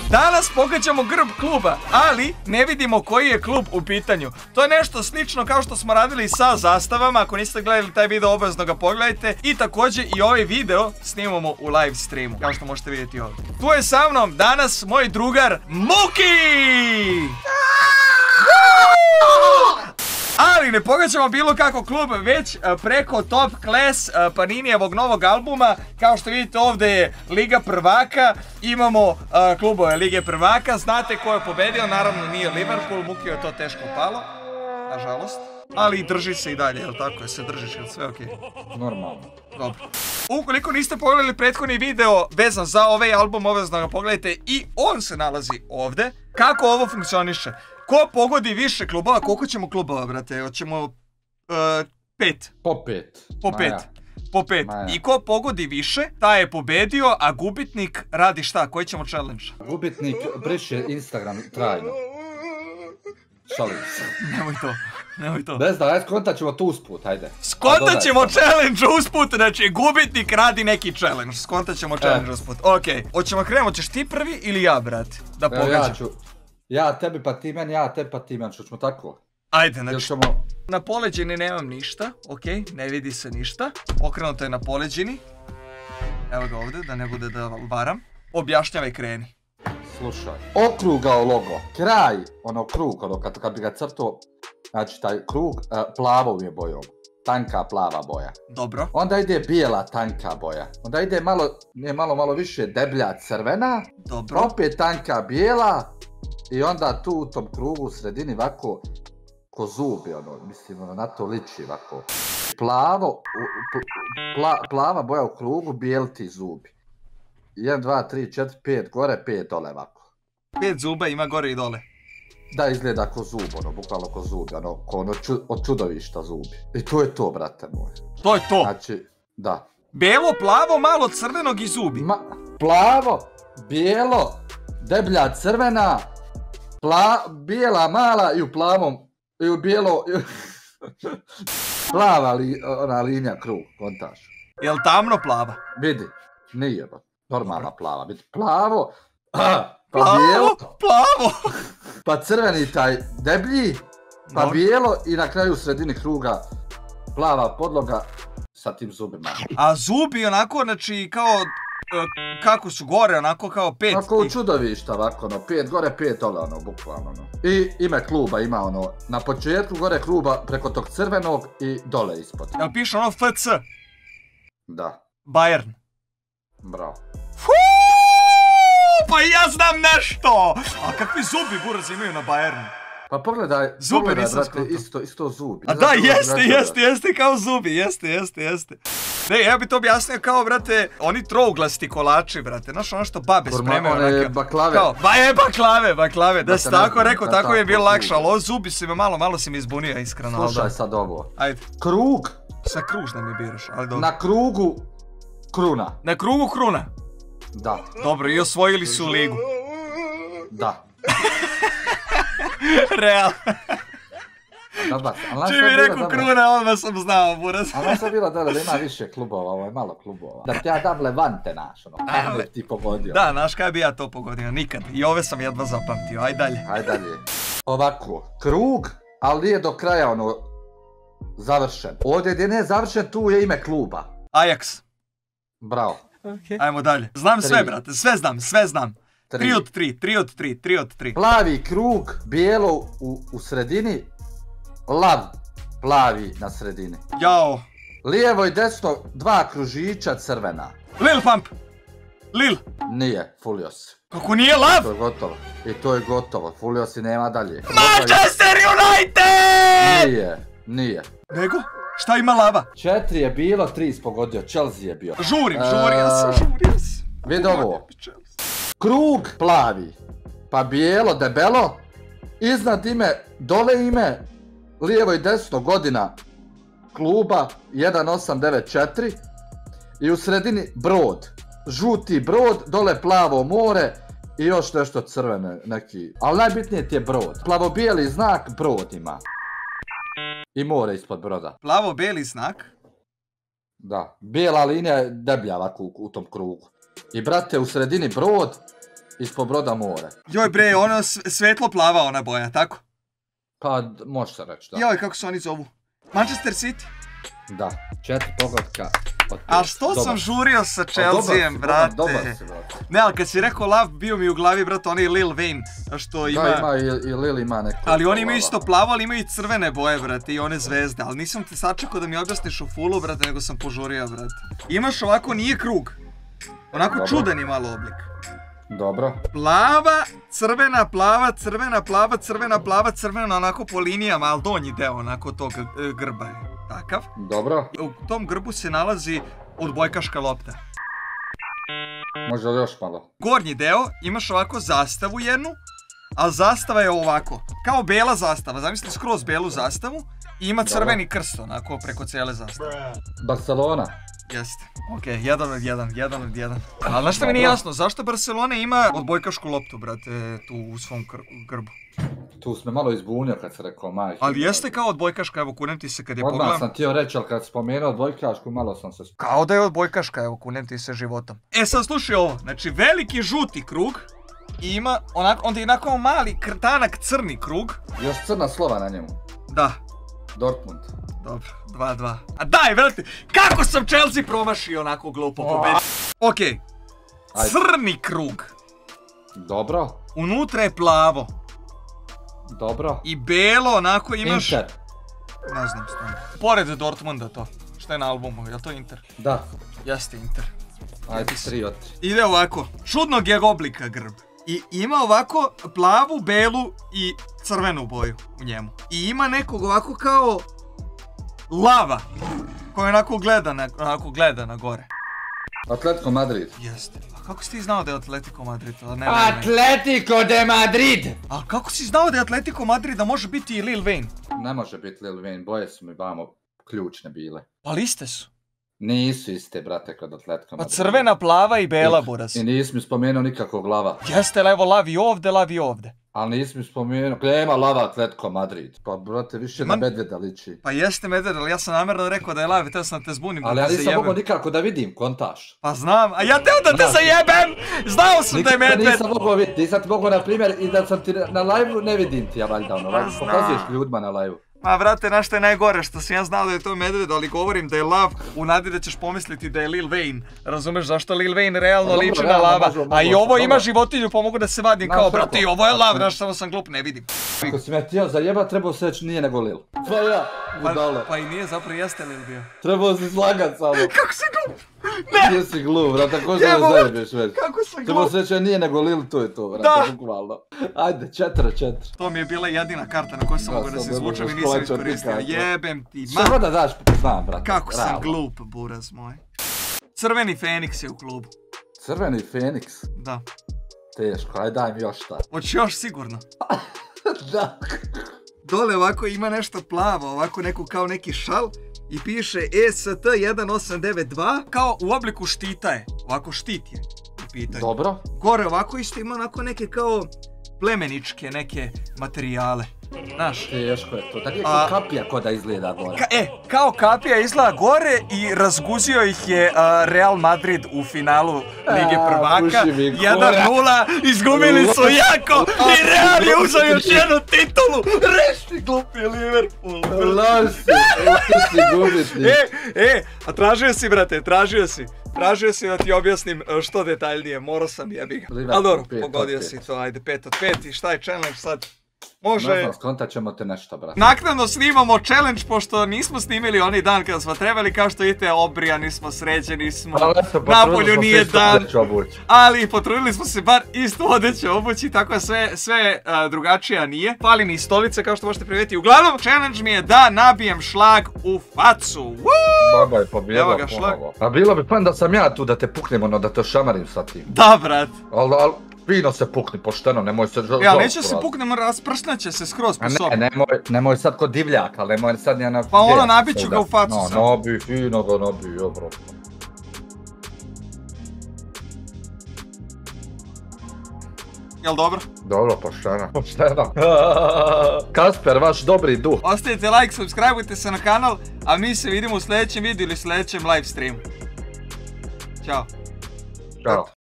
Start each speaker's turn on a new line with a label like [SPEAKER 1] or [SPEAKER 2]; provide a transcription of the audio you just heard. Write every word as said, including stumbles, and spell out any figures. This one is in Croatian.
[SPEAKER 1] Danas pokaćemo grb kluba, ali ne vidimo koji je klub u pitanju. To je nešto slično kao što smo radili sa zastavama. Ako niste gledali taj video, obavezno ga pogledajte. I također i ovaj video snimamo u live streamu, kao što možete vidjeti ovdje. Tu je sa mnom danas moj drugar Muki! Ali ne pogađamo bilo kako klub, već preko Top Class Paninijevog novog albuma. Kao što vidite, ovdje je Liga prvaka. Imamo uh, klubove Lige prvaka. Znate ko je pobedio, naravno nije Liverpool. Muki je to teško palo, nažalost. Ali drži se i dalje, jel tako? Se držiš, jel sve okej?
[SPEAKER 2] Normalno.
[SPEAKER 1] Dobro. Ukoliko niste pogledali prethodni video vezan za ovaj album, obavezno ga pogledajte, i on se nalazi ovdje. Kako ovo funkcioniše? Ko pogodi više klubova? Koliko ćemo klubova, brate? Hoćemo uh, pet.
[SPEAKER 2] Po pet.
[SPEAKER 1] Po pet.
[SPEAKER 2] Maja.
[SPEAKER 1] Po pet.
[SPEAKER 2] Maja.
[SPEAKER 1] I ko pogodi više, taj je pobedio, a gubitnik radi šta? Koji ćemo challenge?
[SPEAKER 2] Gubitnik briše Instagram trajno. Šalim se.
[SPEAKER 1] Nemoj to. Nemoj to.
[SPEAKER 2] Ne znam, ajde skontat ćemo tu usput, ajde.
[SPEAKER 1] Skontat ćemo challenge usput, znači gubitnik radi neki challenge. Skontat ćemo challenge usput. Okej. Hoćemo krenemo, ćeš ti prvi ili ja, brate? Da pogađam.
[SPEAKER 2] Ja ću. Ja tebi pa ti meni, ja tebi pa ti meni, ćemo tako.
[SPEAKER 1] Ajde, znači,
[SPEAKER 2] ćemo...
[SPEAKER 1] na poleđini nemam ništa, okej, ne vidi se ništa. Okrenuto je na poleđini. Evo ga ovdje, da ne bude da varam. Objašnjavaj, kreni.
[SPEAKER 2] Slušaj, okrugao logo, kraj, ono krug, ono kad, kad bi ga crto, znači taj krug, uh, plavom je bojom. Tanka plava boja.
[SPEAKER 1] Dobro.
[SPEAKER 2] Onda ide bijela tanka boja. Onda ide malo, nije malo, malo više deblja crvena.
[SPEAKER 1] Dobro.
[SPEAKER 2] Opet tanka bijela. I onda tu u tom krugu u sredini ovako, ko zubi, ono, mislim, ono, na to liči ovako. Plavo, pla, plava boja u krugu, bijeli ti zubi. jedan, dva, tri, četiri, pet gore, pet dole ovako.
[SPEAKER 1] Pet zuba ima gore i dole.
[SPEAKER 2] Da, izgleda ko zub, ono, bukvalno ko zubi, ono, ko ono ču, od čudovišta zubi. I to je to, brate moj.
[SPEAKER 1] To je to?
[SPEAKER 2] Znači, da.
[SPEAKER 1] Bijelo, plavo, malo crvenog i zubi.
[SPEAKER 2] Ma, plavo, bijelo, deblja crvena, pla, bijela mala i u plavom, i u bijelo, i u... plava li, ona linija krug, kontaš.
[SPEAKER 1] Jel tamno plava?
[SPEAKER 2] Vidi, nije ba, normalna plava, vidi, plavo, pa
[SPEAKER 1] plavo,
[SPEAKER 2] bijelo,
[SPEAKER 1] plavo,
[SPEAKER 2] pa crveni taj deblji, pa no. Bijelo i na kraju u sredini kruga plava podloga sa tim zubima.
[SPEAKER 1] A zubi onako, znači, kao, kako su gore, onako kao pet.
[SPEAKER 2] Onako u čudovišta, ovako, ono, pet gore, pet dole, ono, bukvalno, ono. I ime kluba ima, ono, na početku gore kluba preko tog crvenog i dole ispod.
[SPEAKER 1] Jel piše ono F C?
[SPEAKER 2] Da.
[SPEAKER 1] Bayern.
[SPEAKER 2] Bravo.
[SPEAKER 1] Fuuu, pa ja znam nešto! A kakvi zubi buraz imaju na Bayernu?
[SPEAKER 2] Pa pogledaj,
[SPEAKER 1] Zube
[SPEAKER 2] pogledaj,
[SPEAKER 1] nisam
[SPEAKER 2] brate,
[SPEAKER 1] skontao.
[SPEAKER 2] isto, isto zubi.
[SPEAKER 1] A da, jeste, jeste, jeste, kao zubi, jeste, jeste, jeste. Ne, ja bi to objasnio kao, brate, oni trouglasti kolači, brate, znaš ono što babe spremaju.
[SPEAKER 2] One baklave.
[SPEAKER 1] Kao, ba je baklave, baklave, da si tako rekao, tako je bilo lakše, ali ovo zubi si me malo, malo si mi izbunio, iskreno.
[SPEAKER 2] Slušaj sad ovo.
[SPEAKER 1] Ajde.
[SPEAKER 2] Krug.
[SPEAKER 1] Sa kružna mi biraš, ali dobro.
[SPEAKER 2] Na krugu kruna.
[SPEAKER 1] Na krugu kruna?
[SPEAKER 2] Da.
[SPEAKER 1] Dobro, i osvojili su ligu.
[SPEAKER 2] Da.
[SPEAKER 1] Real.
[SPEAKER 2] Čim
[SPEAKER 1] mi rekao kruna, odmah sam znao, buraz.
[SPEAKER 2] A ono sam bilo dole da ima više klubova, ovo je malo klubova. Da ti ja dam Levante naš, ono, kaj bi ti pogodio.
[SPEAKER 1] Da, znaš kaj bi ja to pogodio, nikad. I ove sam jedva zapamtio, aj dalje.
[SPEAKER 2] Aj dalje. Ovako, krug, ali nije do kraja, ono, završen. Ovdje gdje nije završen, tu je ime kluba.
[SPEAKER 1] Ajax.
[SPEAKER 2] Bravo.
[SPEAKER 1] Okay. Ajmo dalje. Znam sve, brate, sve znam, sve znam. Tri od tri, tri od tri, tri od tri.
[SPEAKER 2] Plavi krug, bijelo u, u sredini, lav, plavi na sredini.
[SPEAKER 1] Jao.
[SPEAKER 2] Lijevo i desno, dva kružića crvena.
[SPEAKER 1] Lil Pump. Lil.
[SPEAKER 2] Nije, Fulios.
[SPEAKER 1] Kako nije lav?
[SPEAKER 2] To je gotovo. I to je gotovo, Fulios i nema dalje.
[SPEAKER 1] Manchester United!
[SPEAKER 2] Nije, nije.
[SPEAKER 1] Nego? Šta ima lava?
[SPEAKER 2] Četiri je bilo, tri spogodio, Chelsea je bio.
[SPEAKER 1] Žurim, žurio sam, žurio sam.
[SPEAKER 2] Vidi ovo. Krug plavi, pa bijelo, debelo, iznad ime, dole ime, lijevo i desno godina kluba jedan osam devet četiri i u sredini brod, žuti brod, dole plavo more i još nešto crvene neki, ali najbitnije ti je brod. Plavo-bijeli znak brod ima i more ispod broda.
[SPEAKER 1] Plavo-bijeli znak?
[SPEAKER 2] Da, bijela linija je deblja ovako u, u tom krugu. I brate, u sredini brod ispod broda more.
[SPEAKER 1] Joj bre, ono svetlo plava ona boja, tako?
[SPEAKER 2] Pa, može se reći, da.
[SPEAKER 1] Joj, kako se oni zovu? Manchester City?
[SPEAKER 2] Da, četiri pogotka.
[SPEAKER 1] A što sam žurio sa Chelseaem, brate?
[SPEAKER 2] Dobar si, brate.
[SPEAKER 1] Ne, ali kad si rekao Love, bio mi u glavi, brate, onaj Lil Wayne, što ima...
[SPEAKER 2] Da, ima i Lil ima neko...
[SPEAKER 1] Ali oni imaju isto plavo, ali imaju i crvene boje, brate, i one zvezde. Ali nisam te sačekao da mi objasniš u fullu, brate, nego sam požurio, brate. Imaš ovako, nije krug. Onako čudan je malo oblik.
[SPEAKER 2] Dobro.
[SPEAKER 1] Plava, crvena, plava, crvena, plava, crvena, plava, crvena, onako po linijama, ali donji deo onako tog grba je takav.
[SPEAKER 2] Dobro.
[SPEAKER 1] U tom grbu se nalazi odbojkaška lopta.
[SPEAKER 2] Može li još malo?
[SPEAKER 1] Gornji deo imaš ovako zastavu jednu, a zastava je ovako, kao bela zastava, zamislite skroz belu zastavu i ima crveni krst onako preko cijele zastave.
[SPEAKER 2] Barcelona.
[SPEAKER 1] Jeste, okej, jedan od jedan, jedan od jedan. Ali znaš šta mi nije jasno, zašto Barcelona ima odbojkašku loptu, brate, tu u svom grbu?
[SPEAKER 2] Tu smo malo izbunio kad se rekao majke.
[SPEAKER 1] Ali jeste kao odbojkaška, evo kunem ti se kad je pogledam.
[SPEAKER 2] Odmah sam htio reći, ali kad spomenuo odbojkašku, malo sam se...
[SPEAKER 1] Kao da je odbojkaška, evo kunem ti se životom. E sad slušaj ovo, znači veliki žuti krug i ima onako, onda je onako mali tanak crni krug.
[SPEAKER 2] Još crna slova na njemu.
[SPEAKER 1] Da.
[SPEAKER 2] Dortmund.
[SPEAKER 1] Dobro, dva dva. A daj, velite, kako sam Chelsea promašio onako glupo pobedio? Okej, crni krug.
[SPEAKER 2] Dobro.
[SPEAKER 1] Unutra je plavo.
[SPEAKER 2] Dobro.
[SPEAKER 1] I belo, onako imaš...
[SPEAKER 2] Inter.
[SPEAKER 1] Ne znam stvarno. Pored Dortmunda to. Što je na albumu, je li to Inter?
[SPEAKER 2] Da.
[SPEAKER 1] Jeste Inter.
[SPEAKER 2] Ajde, tri od tri.
[SPEAKER 1] Ide ovako, čudnog je oblika grb. I ima ovako plavu, belu i crvenu boju u njemu. I ima nekog ovako kao... lava. Koji onako gleda na, onako gleda na gore.
[SPEAKER 2] Atletico Madrid.
[SPEAKER 1] Jeste. A kako si ti znao da je Atletico Madrid?
[SPEAKER 2] Atletico de Madrid!
[SPEAKER 1] A kako si znao da je Atletico Madrid da može biti i Lil Wayne?
[SPEAKER 2] Ne može biti Lil Wayne, boje su mi vamo ključne bile.
[SPEAKER 1] Ali iste su.
[SPEAKER 2] Nisu iste, brate, kod Atletico Madrid.
[SPEAKER 1] Pa crvena, plava i bela, buraz.
[SPEAKER 2] I nisi mi spomenuo nikakvog lava.
[SPEAKER 1] Jeste, evo lavi ovde, lavi ovde.
[SPEAKER 2] Ali nisi mi spomenuo, nema lava Atletico Madrid. Pa, brate, više na medvjeda liči.
[SPEAKER 1] Pa jeste medved, ali ja sam namjerno rekao da je lavi, teo sam te zbunim.
[SPEAKER 2] Ali ja nisam mogao nikako da vidim, kontaš.
[SPEAKER 1] Pa znam, a ja teo da te zajebem! Znao sam da je medved!
[SPEAKER 2] Nisam mogao vidjeti, nisam ti mogao, na primjer, i da sam ti na live-u ne vidim ti, ja valjda ono, pokazuješ ljudima na live-u.
[SPEAKER 1] Ma vrate, znaš što je najgore, što sam ja znao da je to medved, ali govorim da je lav u nadi da ćeš pomisliti da je Lil Wayne. Razumeš zašto Lil Wayne realno liči na lava, a i ovo ima životinju pa mogu da se vadim kao brate, ovo je lav, znaš samo sam glup, ne vidim.
[SPEAKER 2] Ako si me htio zajebat, trebao se reći nije nego Lil. Pa ja, budalo.
[SPEAKER 1] Pa i nije, zapravo jeste Lil bio.
[SPEAKER 2] Trebao si slagat samo.
[SPEAKER 1] Kako si glup? Ne!
[SPEAKER 2] Nije si glup, brate, ko se ne zajebeš već.
[SPEAKER 1] Kako sam glup?
[SPEAKER 2] Trebao se reći nije nego Lil, to je to, brate, bukvalno. Ajde, četiri četiri.
[SPEAKER 1] To mi je bila jedina karta na kojoj sam mogao da se izvučem i nisam iskoristio. Jebem ti, ma!
[SPEAKER 2] Samo da daš, znam, brate.
[SPEAKER 1] Kako sam glup, buraz moj. Crveni Feniks je u klubu.
[SPEAKER 2] Crveni Feniks?
[SPEAKER 1] Da.
[SPEAKER 2] Teško, ajde daj mi još šta.
[SPEAKER 1] Hoće još sigurno.
[SPEAKER 2] Da.
[SPEAKER 1] Dole ovako ima nešto plavo, ovako neku kao neki šal i piše E S T jedan osam devet dva, kao u obliku štita je, ovako štit je u pitanju.
[SPEAKER 2] Dobro.
[SPEAKER 1] Gore ovako isto ima onako neke kao plemeničke neke materijale. Znaš?
[SPEAKER 2] Teško je to, tako je kao kapija ko da izgleda gore.
[SPEAKER 1] E, kao kapija izgleda gore i razguzio ih je Real Madrid u finalu Lige prvaka. jedan nula, izgubili su jako i Real je uzeo još jednu titulu. Reši glupi Liverpool.
[SPEAKER 2] Loš si, loš si gubitnik.
[SPEAKER 1] E, e, a tražio si brate, tražio si. Tražio si da ti objasnim što detaljnije, morao sam jebi ga. Ali dobro, pogodio si to, ajde, pet od pet i šta je challenge sad? Može...
[SPEAKER 2] Ne znam, skontat ćemo te nešto, brate.
[SPEAKER 1] Naknadno snimamo challenge, pošto nismo snimili onaj dan kada smo trebali, kao što vidite, obrijani smo, sređeni smo, napolju nije dan, ali potrudili smo se bar istu odeću obući, tako da sve, sve drugačija nije. Fali ni stolice, kao što možete primetiti. Uglavnom, challenge mi je da nabijem šlag u facu.
[SPEAKER 2] Baba je pobjela ponovo. A bilo bi pan da sam ja tu da te puknem, ono da te šamarim sa tim.
[SPEAKER 1] Da, brat.
[SPEAKER 2] Al, al... Fino se pukni, pošteno, nemoj se žaliti.
[SPEAKER 1] Ja, neće se puknem, raspršnat će se skroz po sobi.
[SPEAKER 2] Ne, nemoj, nemoj sad kod divljaka, ali nemoj sad njena...
[SPEAKER 1] Pa ono, nabit ću ga u facu sad.
[SPEAKER 2] No, nabi, fino ga nabi, dobro.
[SPEAKER 1] Jel dobro?
[SPEAKER 2] Dobro, pošteno. Pošteno. Kasper, vaš dobri duh.
[SPEAKER 1] Ostavite like, subscribeujte se na kanal, a mi se vidimo u sljedećem videu ili sljedećem live streamu. Ćao.
[SPEAKER 2] Ćao.